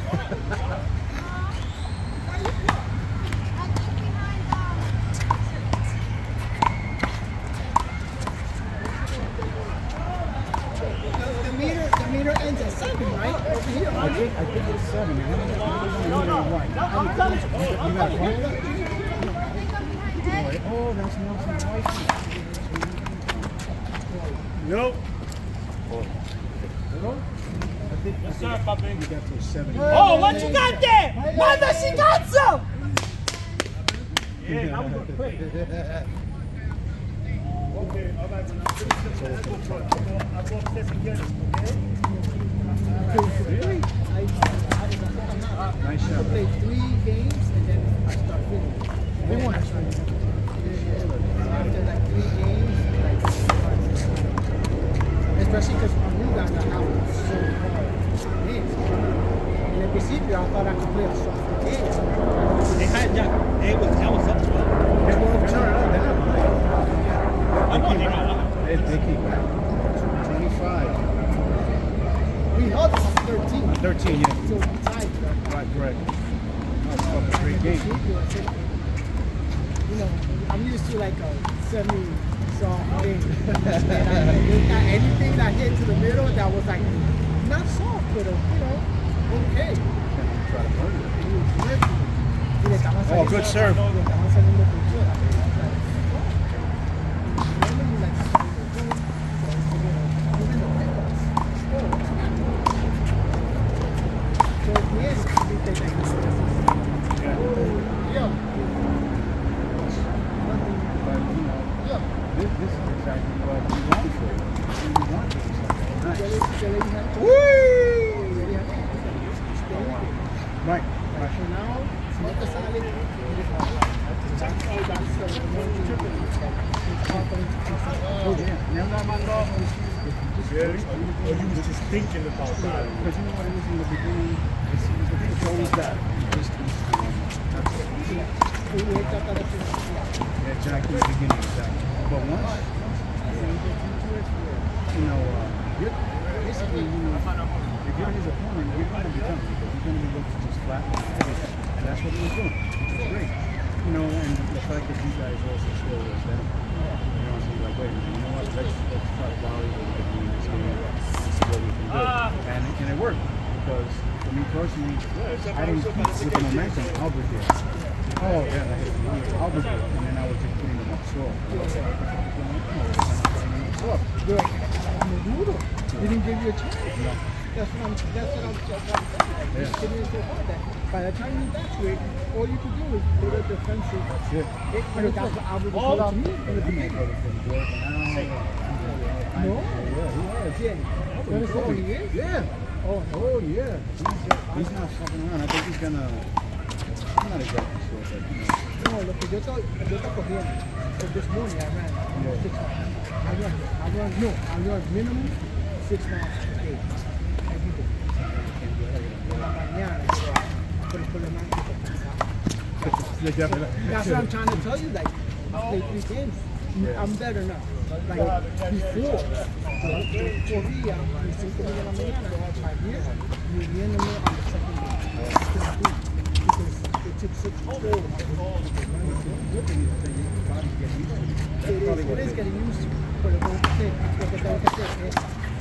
The meter ends at 7, right? Over here, I think it's 7. No. You got a phone? Oh, that's Nelson White. Nope. Yes, sir, Papi. You got to 7. Oh, what you got there? Mother, she got some! Yeah, that was quick. Okay, all right, when I go upstairs and get it, okay? Really? Nice shot. I played 3 games and then I start feeling. They won. After like 3 games, like, especially because my new guy got out so hard. En el principio, I thought I could play a soft game. They had Jack. That was up 12. They're not playing. I know they're not. They keep 25. We held them on 13. 13, yeah. So we tied them. Right, correct. That's fucking great game. You know, I'm used to like a semi-soft thing. And anything that hit to the middle that was like, not soft, but okay. Try to burn it. Oh, good serve. This is exactly what we want for you. We want this. Nice. Right. So now, si no te sale, Oh, yeah. Never mind off. Yeah, or you was just thinking about that. Because you know what it is in the beginning? It's always that distance. Yeah, exactly the beginning, exactly. But once you get into it, you're basically, if you're his opponent, you're going to be done because you're going to be looking to just flatten everything. And that's what he was doing, which is great. And the fact that you guys also slow us down. So you're like, wait a minute, you know what, let's try to volley what we can do in this game and see what we can do. And it worked because for me personally, I didn't keep with the momentum Albert did. Oh, yeah, Albert did. And then I was just putting them up slow. He didn't give you a chance. No. That's what I'm by the time you got to it, all you could do is put a defensive. But that's what I would have told to me in the beginning. No? Oh, he is? Yeah. Oh, yeah. He's not fucking around. I think he's gonna. I'm not exactly sure, but no, look, yo te cogí this morning. I ran 6 miles. I run minimum 6 miles a day. Every day. En la mañana, pero por la noche that's what I'm trying to tell you. Like, I played 3 games. I'm better now. Like before, corría a 5 de la mañana here, you viene on the second day. Because it took such a toll. It is getting used to. Pero lo que tengo que hacer es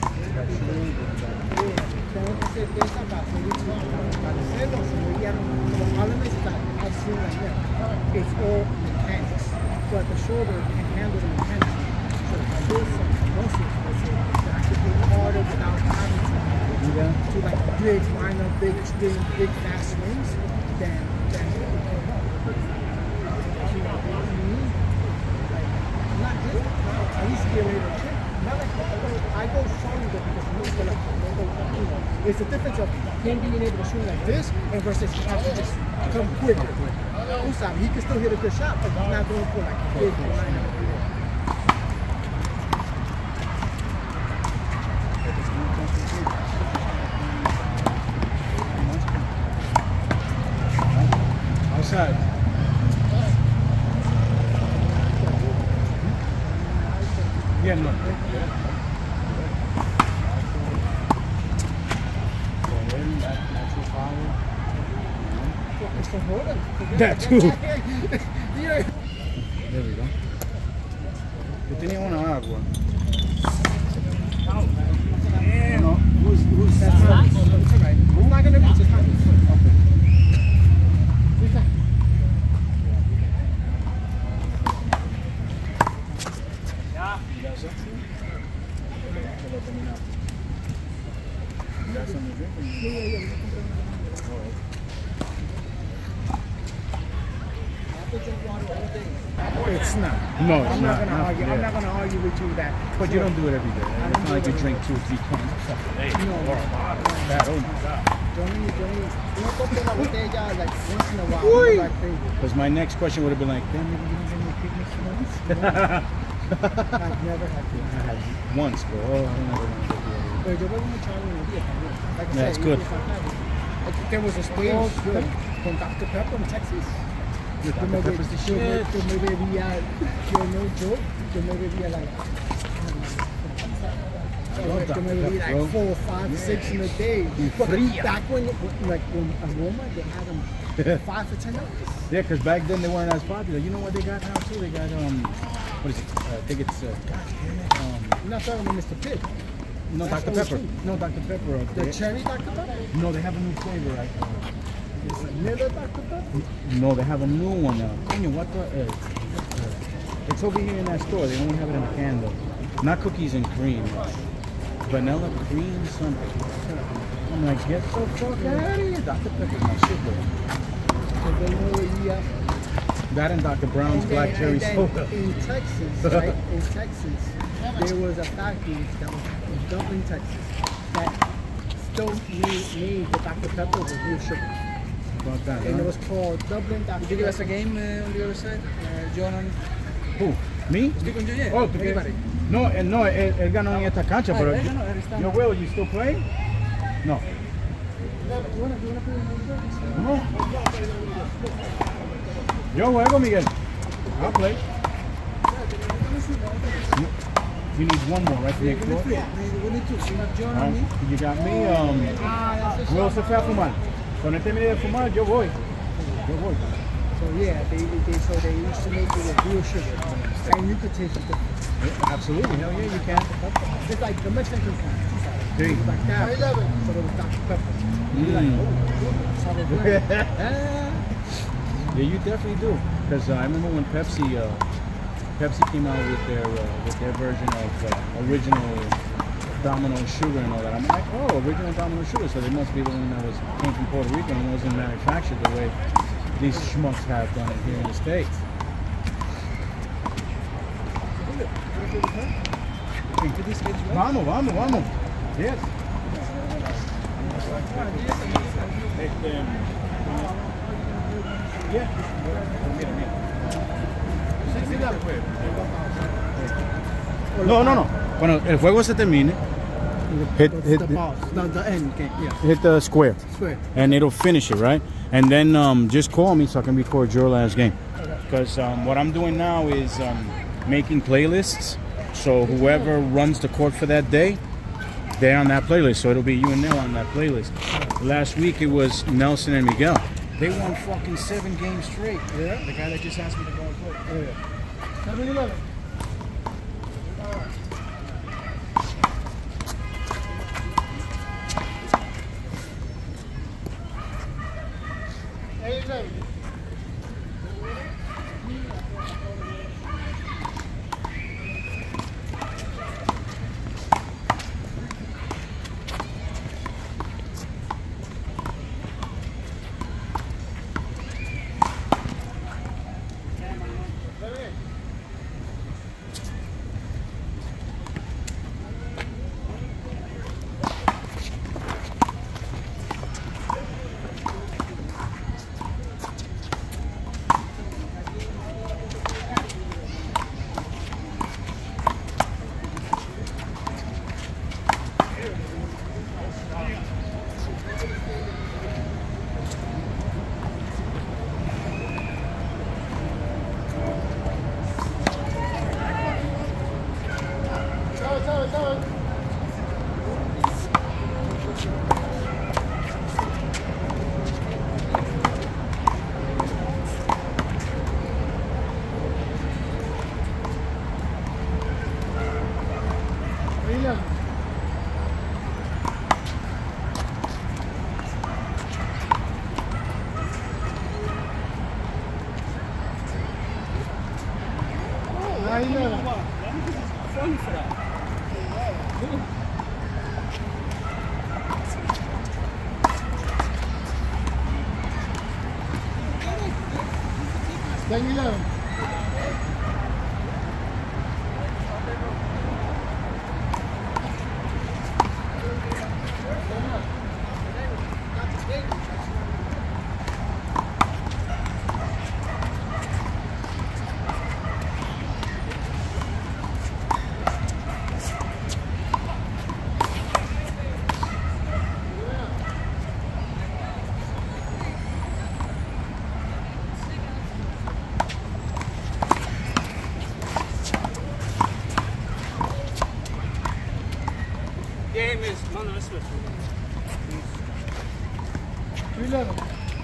esa base, para hacerlo, the problem is that I've seen like that. It's all mechanics. So at the shoulder can handle the mechanics. So if I build some muscles, that I could be harder without having to like big minor, big fast swings, then not just I used to be able to check. Not like I go stronger because it's the difference of him being able to swing like this and versus having to just come quicker. Usab, he can still hit a good shot, but he's not going for like a big line. Outside. Yeah, no. natural power. It's for water. That too. Yeah. There we go. Yo tenía una agua. No, who's That's that? not. It's alright. I'm not gonna reach. It's not. It's not. No, it's I'm not not. gonna argue. Yeah. I'm not gonna argue with you that. But you don't do it every day. It's not like you drink 2 or 3 cans of fucking day. No. That, oh my God. Don't compre la botella like once in a while. I'm not crazy. Because my next question would have been like, damn, maybe you don't get any picnics once? I've never had to. I had once, but oh, I don't ever want to go through it. Pero yo bebo mucha agua en el día también. Like I Yeah, it's said, good. if I had it. Like, there was a stage con Dr. Pepper in Texas. Dude, Dr. Pepper's the shit. Yo me bebía, no joke, yo me bebía like, love yo me Dr. bebía Pepper, like 4, 5, 6 in a day. But back when, like when Aroma, they had them 5 for $10. Yeah, because back then they weren't as popular. You know what they got now too? They got what is it? I think it's God damn it. You're not talking about Mr. Pibb. No, That's Dr. Pepper. OG. No, Dr. Pepper. The cherry Dr. Pepper? No, they have a new flavor. Right? It's vanilla Dr. Pepper? No, they have a new one now. Coño, what the? It's over here in that store. They only have it in a can though. Not cookies and cream. Vanilla cream something. I'm like, get the fuck out of here. Dr. Pepper's my shit though. That and Dr. Brown's black cherry soda. In Texas, right? In Texas, there was a factory that was in Dublin, Texas, that still made the Dr. Pepper with real sugar. About that, And it huh? was called Dublin Dr. Did you give us a game on the other side? John, Who? Me? speak on you, yeah. Oh, Everybody. no, él ganó en esta cancha, pero él ganó, él está- yo Will, you still play? No. No. Yo juego, Miguel. I'll play. You need one more, right? To make four? We need two. You have John and me. Alright, you got me. Will se fue a fumar. Cuando él termine de fumar, yo voy. Yo voy. So yeah, they used to make it with real sugar, and you could taste the difference. Yeah, absolutely. Hell yeah, you can. It's like the Mexican kind. Sí. It was like that, but it was Dr. Pepper. Mm. Yeah, you definitely do. Because I remember when Pepsi came out with their version of original Domino sugar and all that. I'm like, oh, original Domino sugar. So they must be the one that came from Puerto Rico and wasn't manufactured the way these schmucks have done it here in the States. Vamos, vamos, vamos. Yes. No, no, no. Cuando el juego se termine, hit The balls, the end game, yeah. hit the square, Square. and it'll finish it, right? And then just call me so I can record your last game. Because what I'm doing now is making playlists. So whoever runs the court for that day, they're on that playlist. So it'll be you and Nell on that playlist. Last week it was Nelson and Miguel. They won fucking 7 games straight. Yeah. The guy that just asked me to go and play. Oh yeah. 7-11. 10-11. Game is mono switch. 2-11.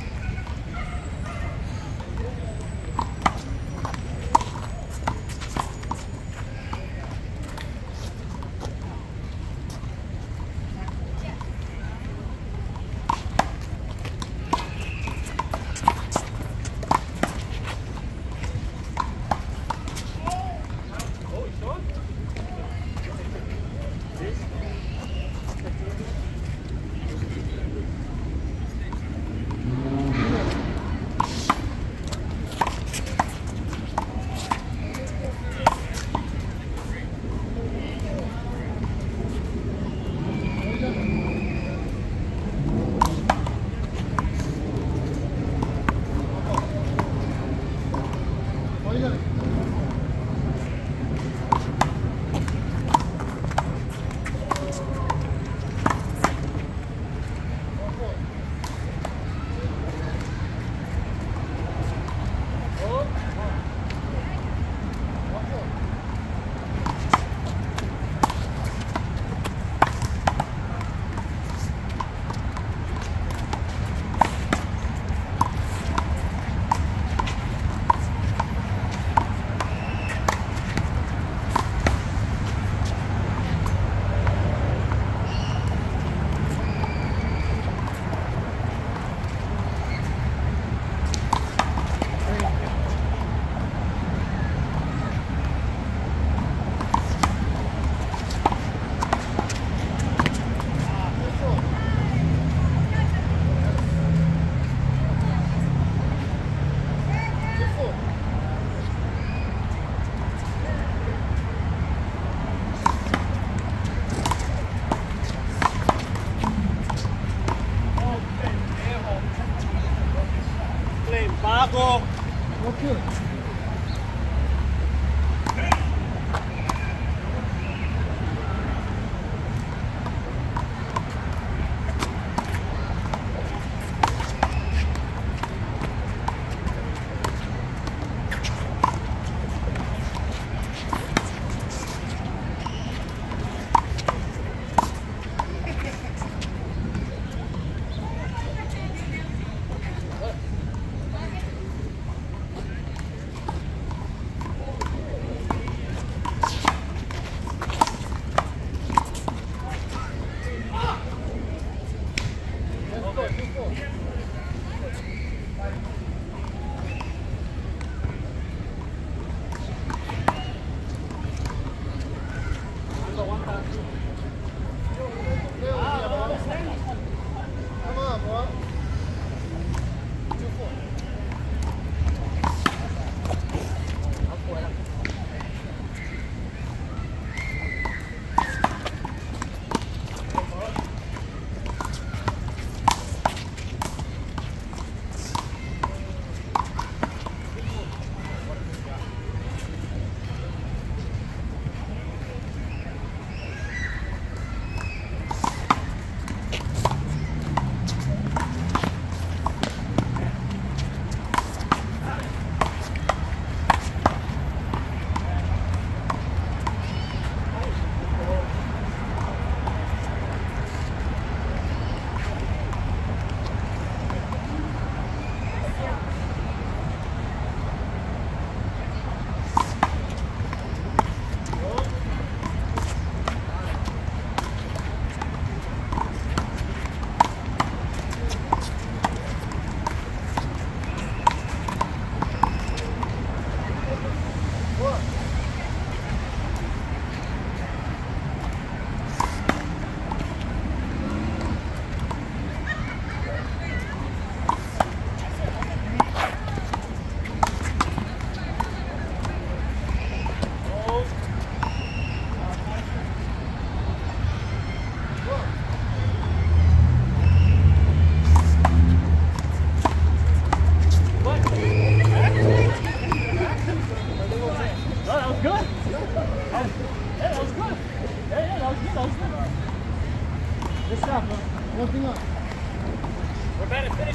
Bago. Okay.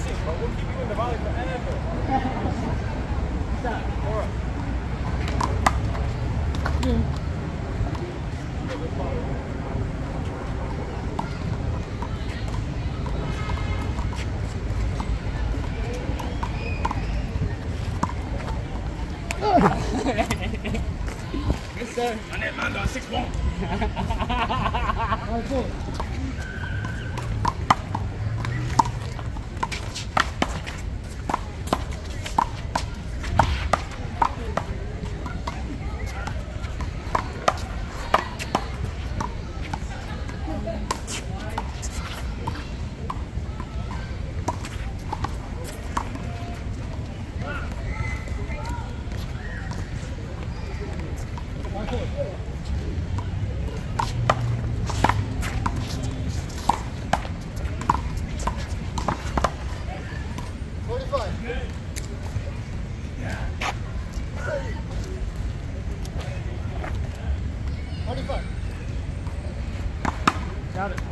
racing, but we'll keep you in the valley forever. Good sir. My name Mando, 6'1". All right, cool. Got it.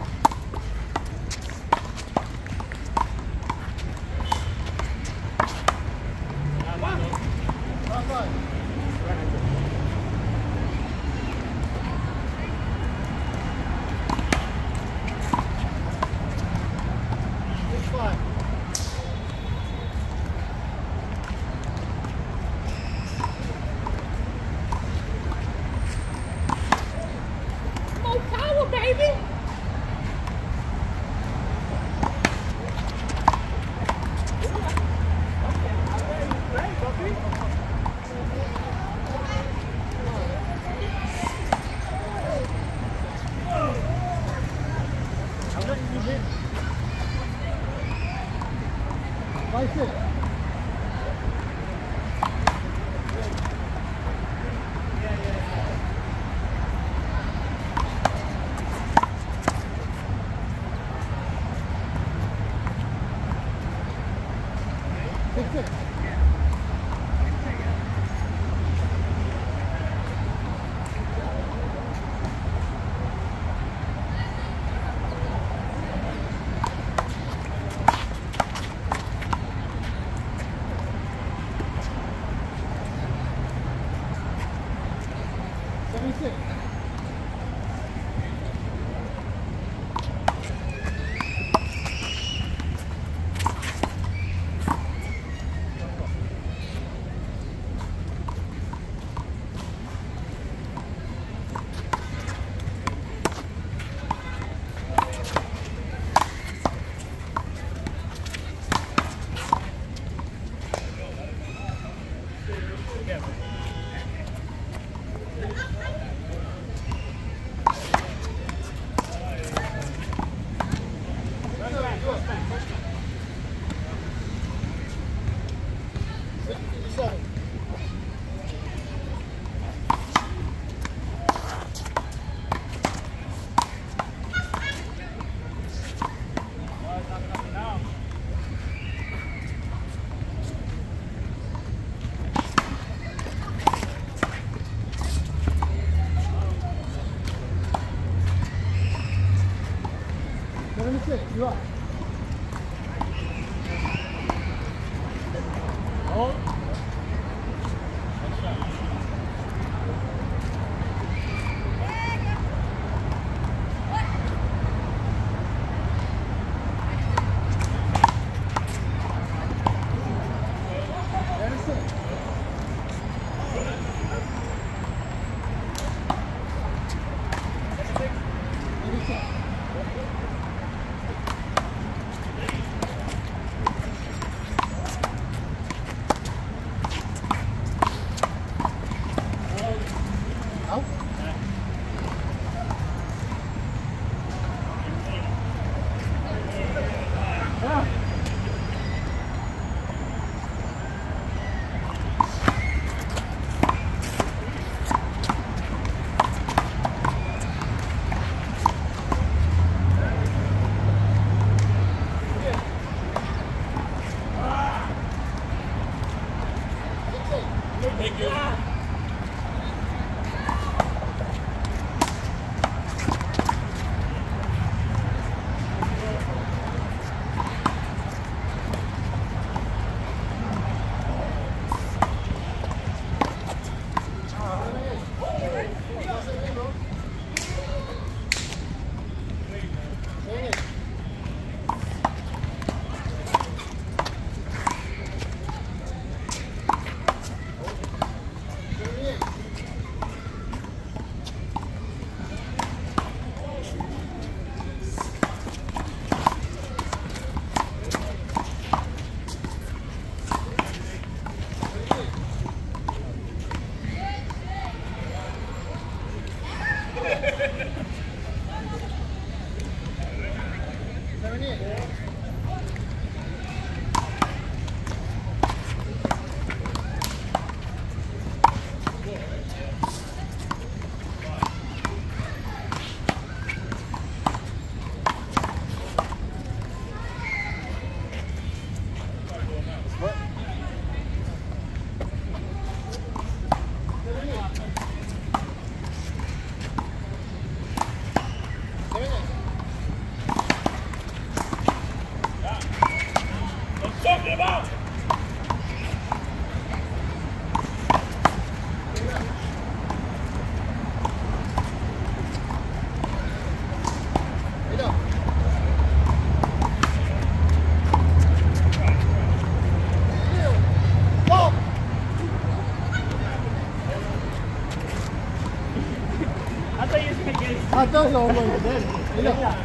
More power, baby. Right foot. Six, six. You up. Hold. Talking about. I thought so, but yeah.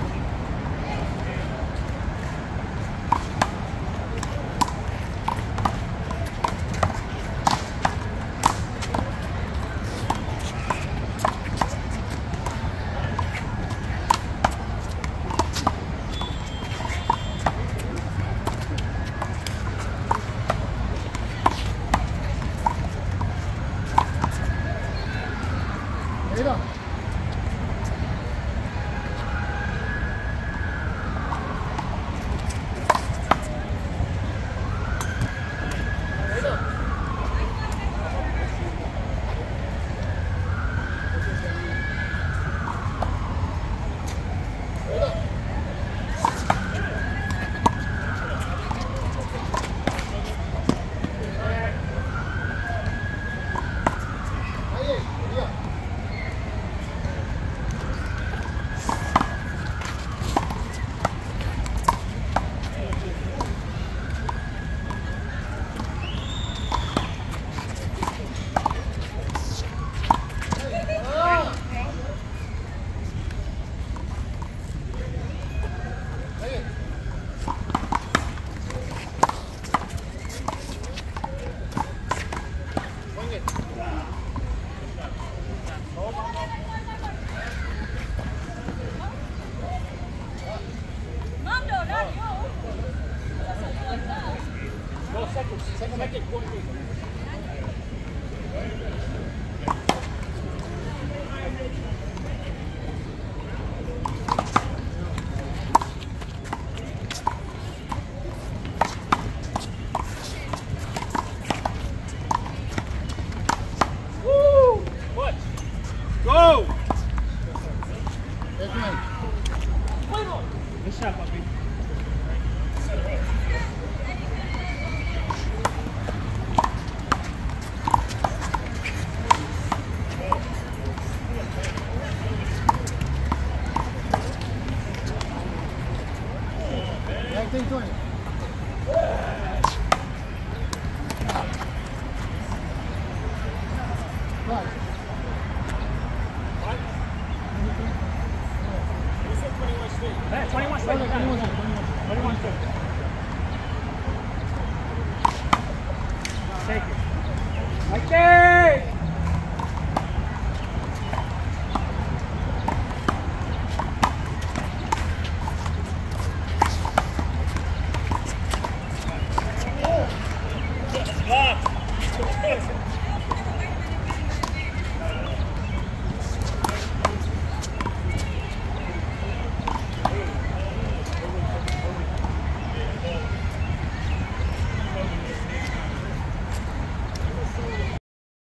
Go! That's right. Good shot, puppy. Back 10-20. Right. Hey, 21 straight. 21 straight. Take it. Right there.